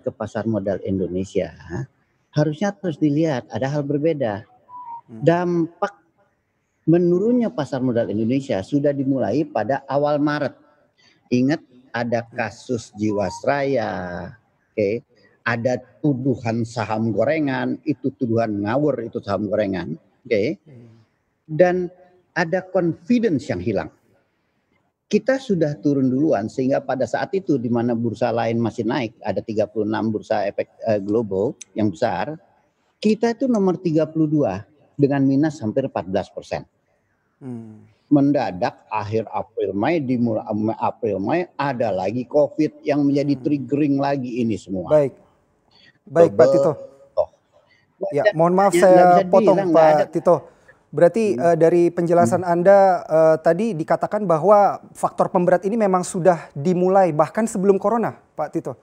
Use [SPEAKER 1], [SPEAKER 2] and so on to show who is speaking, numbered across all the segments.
[SPEAKER 1] ke pasar modal Indonesia, harusnya terus dilihat ada hal berbeda. Dampak menurunnya pasar modal Indonesia sudah dimulai pada awal Maret. Ingat ada kasus Jiwasraya, oke, ada tuduhan saham gorengan, itu tuduhan ngawur, itu saham gorengan, oke, dan ada confidence yang hilang. Kita sudah turun duluan sehingga pada saat itu di mana bursa lain masih naik, ada 36 bursa efek global yang besar, kita itu nomor 32 dengan minus hampir 14%. Mendadak akhir April Mei, di mulai April Mei ada lagi COVID yang menjadi triggering lagi ini semua.
[SPEAKER 2] Baik Pak Tito. Ya, mohon maaf saya potong Pak Tito. Berarti dari penjelasan Anda tadi dikatakan bahwa faktor pemberat ini memang sudah dimulai bahkan sebelum corona, Pak Tito.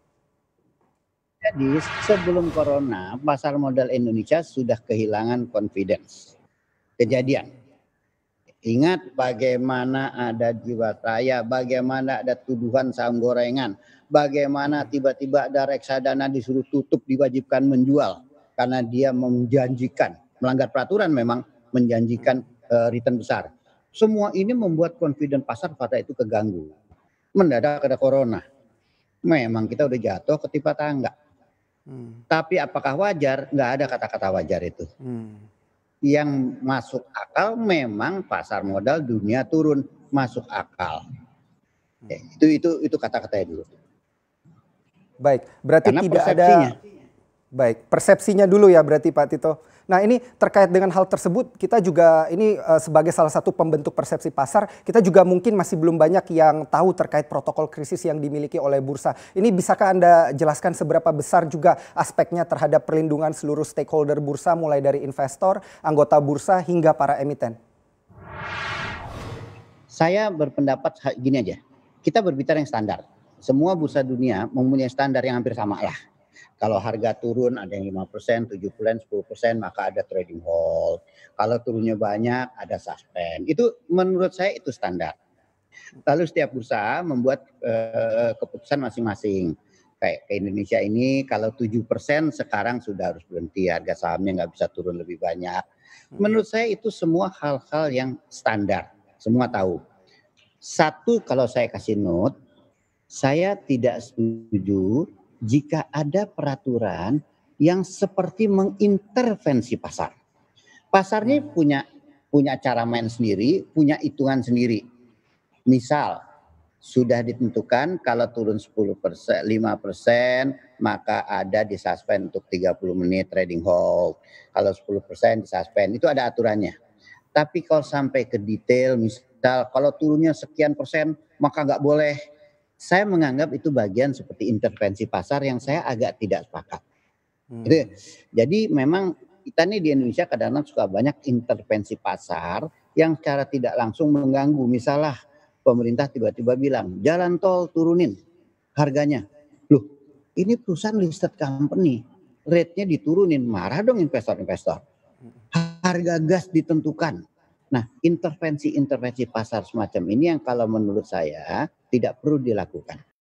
[SPEAKER 1] Jadi sebelum corona pasar modal Indonesia sudah kehilangan confidence. Kejadian. Ingat bagaimana ada Jiwasraya, bagaimana ada tuduhan saham gorengan, bagaimana tiba-tiba ada reksadana disuruh tutup diwajibkan menjual karena dia menjanjikan, melanggar peraturan memang, menjanjikan return besar. Semua ini membuat confidence pasar pada itu keganggu. Mendadak ada corona. Memang kita udah jatuh ketimpa tangga. Tapi apakah wajar? Nggak ada kata-kata wajar itu. Yang masuk akal memang pasar modal dunia turun, masuk akal. Itu kata-katanya dulu.
[SPEAKER 2] Baik, berarti
[SPEAKER 1] karena
[SPEAKER 2] tidak ada. Baik, persepsinya dulu ya berarti Pak Tito. Nah ini terkait dengan hal tersebut kita juga ini sebagai salah satu pembentuk persepsi pasar, kita juga mungkin masih belum banyak yang tahu terkait protokol krisis yang dimiliki oleh bursa. Ini bisakah Anda jelaskan seberapa besar juga aspeknya terhadap perlindungan seluruh stakeholder bursa mulai dari investor, anggota bursa hingga para emiten?
[SPEAKER 1] Saya berpendapat gini aja, kita berbicara yang standar. Semua bursa dunia mempunyai standar yang hampir sama lah. Kalau harga turun ada yang 5%, 7%, 10%, maka ada trading halt. Kalau turunnya banyak ada suspend. Itu menurut saya itu standar. Lalu setiap bursa membuat keputusan masing-masing. Kayak ke Indonesia ini kalau 7% sekarang sudah harus berhenti, harga sahamnya nggak bisa turun lebih banyak. Menurut saya itu semua hal-hal yang standar, semua tahu. Satu, kalau saya kasih note, saya tidak setuju jika ada peraturan yang seperti mengintervensi pasar. Pasarnya punya cara main sendiri, punya hitungan sendiri. Misal sudah ditentukan kalau turun 10%, 5%, maka ada disuspend untuk 30 menit trading halt. Kalau 10% disuspend, itu ada aturannya. Tapi kalau sampai ke detail, misal kalau turunnya sekian persen, maka nggak boleh. Saya menganggap itu bagian seperti intervensi pasar yang saya agak tidak sepakat. Jadi memang kita nih di Indonesia kadang-kadang suka banyak intervensi pasar yang secara tidak langsung mengganggu. Misalnya pemerintah tiba-tiba bilang jalan tol turunin harganya. Loh, ini perusahaan listed company, rate-nya diturunin, marah dong investor-investor. Harga gas ditentukan. Nah, intervensi pasar semacam ini yang kalau menurut saya tidak perlu dilakukan.